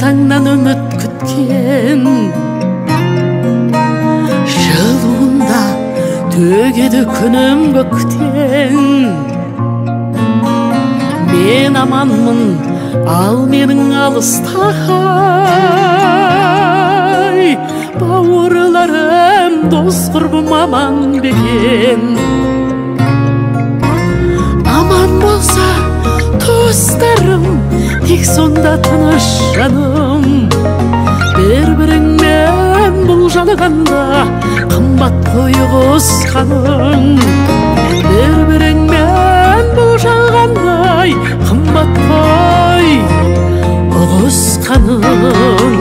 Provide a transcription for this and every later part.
таңнан үміт күткен, жылуында төгеді күнім көктен. Мен аманмын, ал менің алыстағай, бауырларым, дос құрбым аман бекен. Аман болса туыстарым, тек сонда тыныш жаным. Бір-біріңмен бұл жалғанда қымбат қой ұғысқаның. Бір-біріңмен бұл жалғандай қымбат қой ұғысқаның.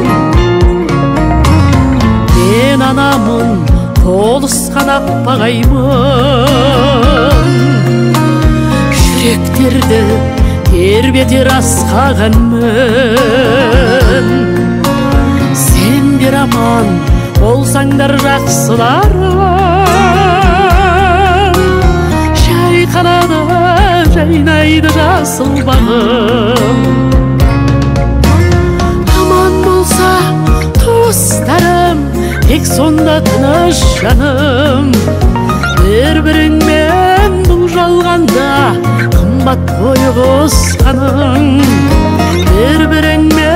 Мен анамын, толысқан аппағаймын, жүректерді тербетер асқағанмын. Сендер аман болсаңдар жақсыларым, жайқалады, жайнайды жасыл бағым. Аман болса туыстарым, тек сонда тыныш жаным. Бір-біріңмен бұл жалғанда қымбат қой ұғысқаның. Бір-біріңмен